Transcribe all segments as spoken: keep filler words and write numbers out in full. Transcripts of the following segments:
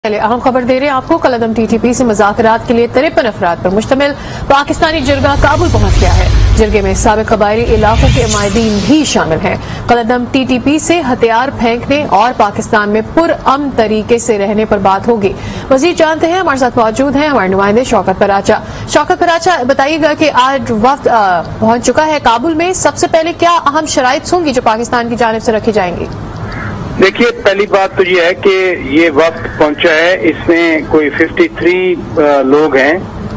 पहले अहम खबर दे रहे हैं आपको। कलअदम टीटीपी से मुज़ाकरात के लिए तिरपन अफराद पर मुश्तमिल पाकिस्तानी जिरगा काबुल पहुंच गया है। जिरगे में साबिक कबायली इलाकों के माहिदीन भी शामिल हैं। कलअदम टीटीपी से हथियार फेंकने और पाकिस्तान में पुरअमन तरीके से रहने पर बात होगी। मजीद जानते हैं, हमारे साथ मौजूद हैं हमारे नुमाइंदे शौकत पराचा। शौकत पराचा, बताइएगा कि आज वक्त पहुंच चुका है काबुल में। सबसे पहले क्या अहम शराइत होंगी जो पाकिस्तान की जानिब से रखी जाएंगी? देखिए, पहली बात तो ये है कि ये वक्त पहुंचा है, इसमें कोई तिरेपन लोग हैं।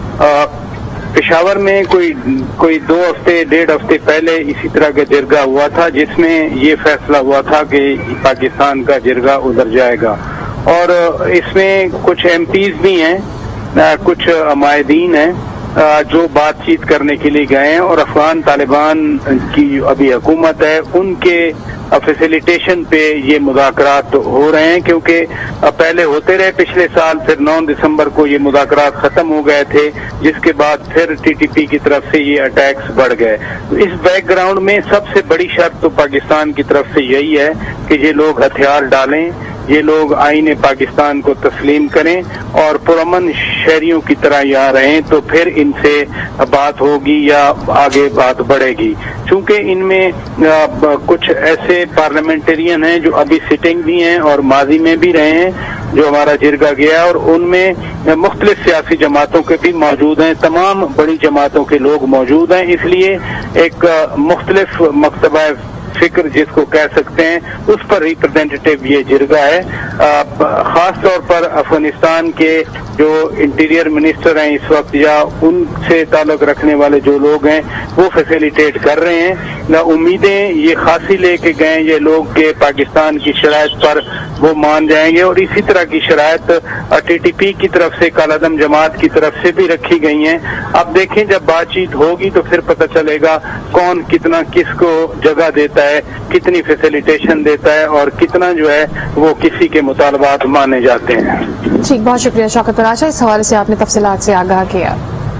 पेशावर में कोई कोई दो हफ्ते डेढ़ हफ्ते पहले इसी तरह का जिरगा हुआ था, जिसमें ये फैसला हुआ था कि पाकिस्तान का जिरगा उधर जाएगा। और इसमें कुछ एमपीज भी हैं, कुछ माहिदीन हैं जो बातचीत करने के लिए गए हैं। और अफगान तालिबान की अभी हुकूमत है, उनके फैसिलिटेशन पे ये मुज़ाकरात हो रहे हैं, क्योंकि पहले होते रहे पिछले साल, फिर नौ दिसंबर को ये मुज़ाकरात खत्म हो गए थे, जिसके बाद फिर टीटीपी की तरफ से ये अटैक्स बढ़ गए। तो इस बैकग्राउंड में सबसे बड़ी शर्त तो पाकिस्तान की तरफ से यही है कि ये लोग हथियार डालें, ये लोग आईने पाकिस्तान को तस्लीम करें और पुरअमन शहरियों की तरह यहाँ रहें, तो फिर इनसे बात होगी या आगे बात बढ़ेगी। चूंकि इनमें कुछ ऐसे पार्लियामेंटेरियन हैं जो अभी सिटिंग भी हैं और माजी में भी रहे हैं, जो हमारा जिरगा गया है, और उनमें मुख्तलिफ सियासी जमातों के भी मौजूद हैं, तमाम बड़ी जमातों के लोग मौजूद हैं। इसलिए एक मुख्तलिफ मकतबा फिक्र जिसको कह सकते हैं, उस पर रिप्रेजेंटेटिव ये जिरगा है। खास तौर पर अफगानिस्तान के जो इंटीरियर मिनिस्टर हैं इस वक्त, या उनसे ताल्लुक रखने वाले जो लोग हैं, वो फैसिलिटेट कर रहे हैं। ना उम्मीदें ये खासी लेके गए ये लोग के पाकिस्तान की शराइत पर वो मान जाएंगे, और इसी तरह की शराइत टीटीपी की तरफ से, कलअदम जमात की तरफ से भी रखी गई हैं। अब देखें, जब बातचीत होगी तो फिर पता चलेगा कौन कितना किसको जगह देता है, कितनी फैसिलिटेशन देता है, और कितना जो है वो किसी के मुतालबात माने जाते हैं। ठीक, बहुत शुक्रिया शौकत पराचा, इस हवाले से आपने तफसीलात से आगाह किया।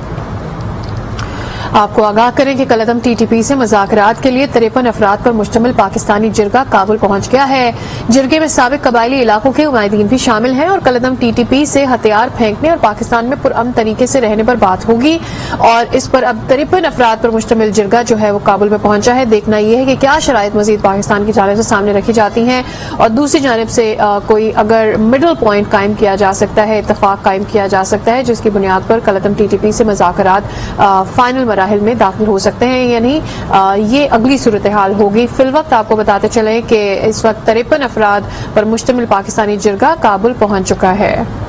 आपको आगाह करें कि कलअदम टीटीपी से मुज़ाकरात के लिए तिरपन अफराद पर मुश्तमिल पाकिस्तानी जिरगा काबुल पहुंच गया है। जिरगे में साबिक कबायली इलाकों के नुमाइंदीन भी शामिल हैं और कलअदम टीटीपी से हथियार फेंकने और पाकिस्तान में पुरअमन तरीके से रहने पर बात होगी। और इस पर अब तिरपन अफराद पर मुश्तमिल जिरगा जो है वो काबुल में पहुंचा है। देखना यह है कि क्या शराइत मजीद पाकिस्तान की जानिब से सामने रखी जाती हैं, और दूसरी जानिब से आ, कोई अगर मिडल पॉइंट कायम किया जा सकता है, इतफाक कायम किया जा सकता है, जिसकी बुनियाद पर कलअदम टीटीपी से मुज़ाकरात फाइनल मराहिल में दाखिल हो सकते हैं या नहीं, ये अगली सूरत हाल होगी। फिलवक्त आपको बताते चलें कि इस वक्त तिरपन अफराद पर मुश्तमिल पाकिस्तानी जिरगा काबुल पहुंच चुका है।